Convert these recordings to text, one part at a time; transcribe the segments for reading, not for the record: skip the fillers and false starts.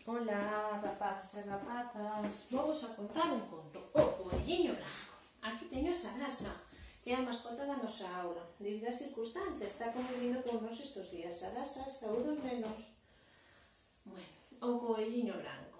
Ola, rapazas e rapazas, vos a contar un conto, o Coelliño Branco. Aquí teño a Sarasa, que é a mascota da nosa aula. Debido ás circunstancias, está convivindo con nos estes días. Sarasa, saúdos menos. Bueno, o Coelliño Branco.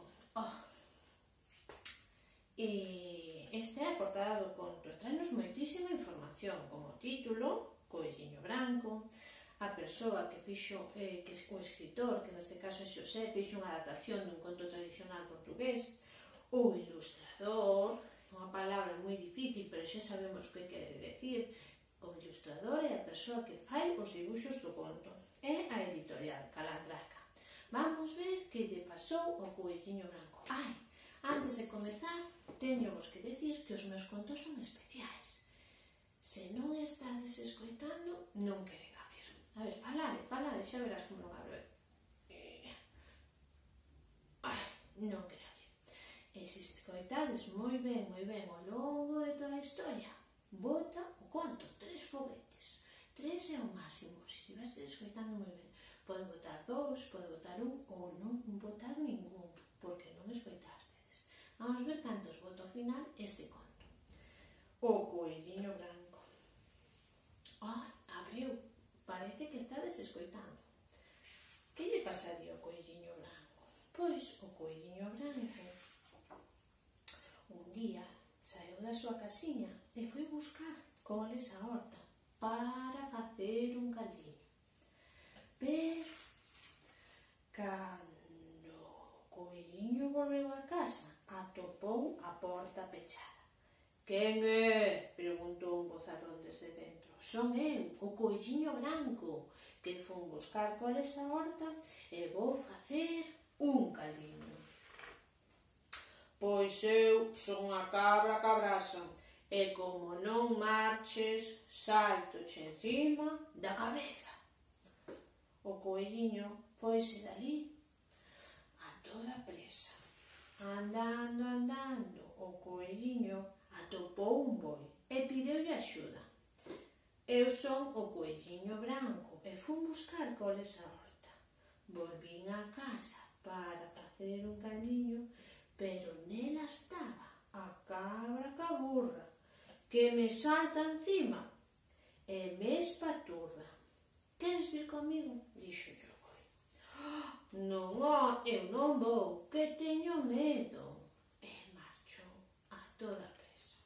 Esta é a portada do conto. Traenos moitísima información, como título, Coelliño Branco, a persoa que fixo, que é o escritor, que neste caso é Xosé, fixo unha adaptación dun conto tradicional portugués, o ilustrador, unha palabra moi difícil, pero xa sabemos o que quere decir. O ilustrador é a persoa que fai os dibuixos do conto. É a editorial Calandraca. Vamos ver que lle pasou ao Coelliño Branco. Antes de comezar, teño vos que decir que os meus contos son especiais. Se non estades escoitando, non queren abrir. A ver, falade, xa verás como non abro. Non quero abrir. E se escoitades moi ben ao longo de toda a historia, bota o conto 3 foguetes. 3 é o máximo, se estivestes escoitando moi ben. Pode botar 2, pode botar 1 ou non botar ningún, porque non escoitastedes. Vamos ver cantos bota ao final este conto. O Coelliño Branco. Abriu. Parece que estades escoitando. Que lle pasaría ao Coelliño Branco? Pois o Coelliño Branco un día saeu da súa casiña e foi buscar coles á horta para facer un caldiño. Pero cando o Coelliño volveu a casa, atopou a porta pechada. «Quen é?» preguntou un bozarrón desde dentro. «Son eu, o Coelliño Branco, que fun buscar coles á horta e vou facer un caldiño». «Pois eu son a cabra cabrasa, e como non marches, saltoche encima da cabeza». O Coelliño foise dali a toda presa. Andando, o Coelliño atopou un boi e pideulle axuda. «Eu son o Coelliño Branco e fun buscar coles á horta. Volvín á casa para facer un caldiño, pero nela estaba a cabra caburra, que me salta encima e me espaturra. Queres vir comigo?» dixolle o boi. «Non, eu non vou, que teño medo». E marchou a toda presa.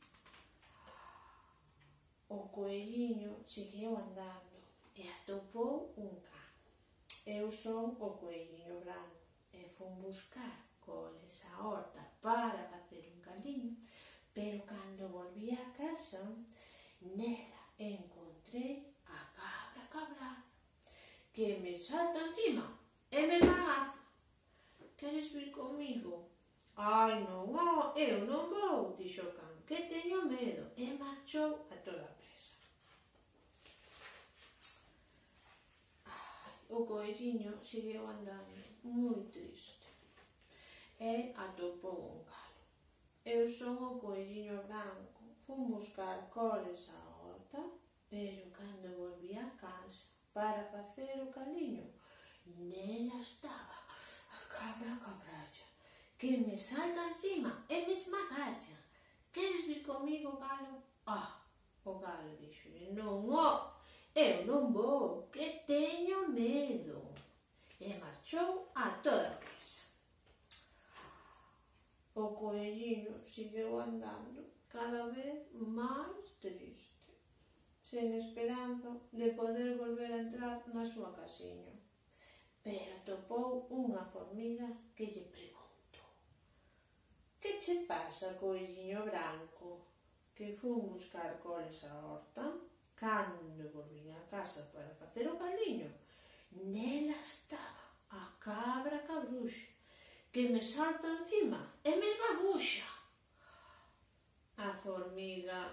O Coelliño seguiu andando e atopou un can. «Eu son o Coelliño Branco e fun buscar coles á horta para facer un caldiño, pero cando volví a casa, nela encontrei a cabra cabrada, que me salta encima e me esbagaza. Queres vir comigo?» Non, eu non vou», dixo o can, «que teño medo», e marchou a toda presa. O Coelliño seguiu andando, moi triste, e atopou un galo. «Eu son o Coelliño Branco, fun buscar coles á horta, pero cando volví a casa para facer o caldiño, nela estaba a cabra cabralla, que me salta encima e me esmagalla. Queres vir comigo, galo?» O galo dixolle, «Non, eu non vou, que teño medo», e marchou a toda presa. O Coelliño seguiu andando, cada vez máis triste, sen esperanza de poder volver a entrar na súa casiña. Pero atopou unha formiga que lle preguntou: «Que che pasa, Coelliño Branco? Que fun buscar coles á horta, cando volvín a casa para facer o caldiño, nela estaba a cabra cabruxa, que me salta encima e me esbabuxa». A formiga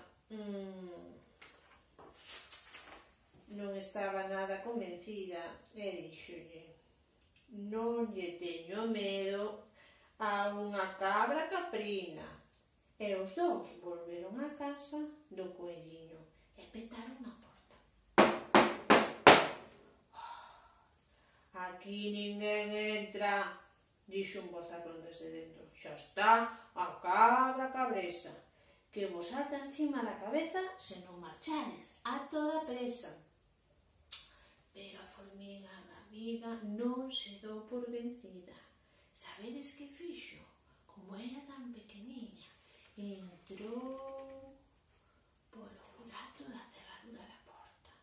non estaba nada convencida e díxolle: «Non lle teño medo a unha cabra caprina». E os dous volveron á casa do Coelliño e petaron a porta. «Aquí ninguén entra», dixo un vozarrón desde dentro. Xa está a cabra cabresa, que vos ata encima da cabeza se non marchades a toda presa. Pero a formiga rabiga non se dou por vencida. Sabedes que fixo? Como era tan pequeniña, entrou polo burato da cerradura da porta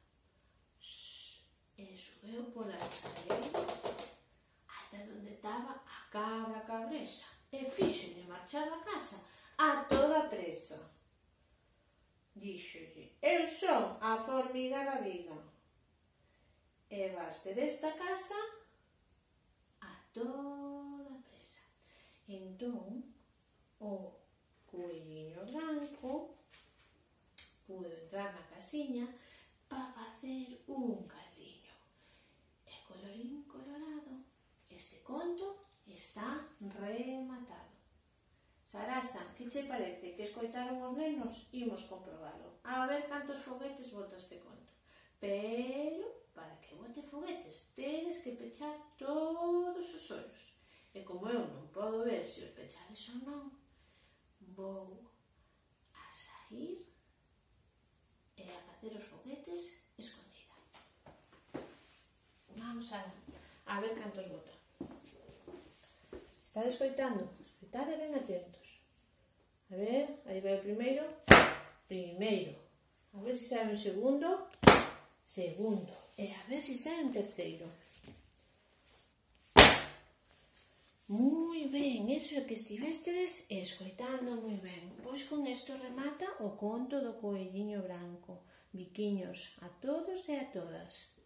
e subeu pola escalera ata onde estaba a cabra cabresa e fíxolle marchar a casa a toda presa. Díxolle: eu son a formiga rabiga e vaste desta casa a toda presa. Entón, o coelliño branco pudo entrar na casiña para facer un caldiño. E colorín colorado, este conto está rematado. Sarasa, que che parece? Que escoitaron os nenos? Imos comprobalo. A ver cantos foguetes bota este conto. Pero, para que bote foguetes, tedes que pechar todos os ollos. E como eu non podo ver se os pechades ou non, vou a sair e a facer os foguetes escondida. Vamos a ver cantos bota. Está escoitando? Escoitade ben atentos. A ver, aí vai o primeiro. Primeiro. A ver se sai un segundo. Segundo. E a ver se sai un terceiro. Moi ben, iso que estivestedes escoitando moi ben. Pois con isto remata o conto do coelliño branco. Biquiños a todos e a todas.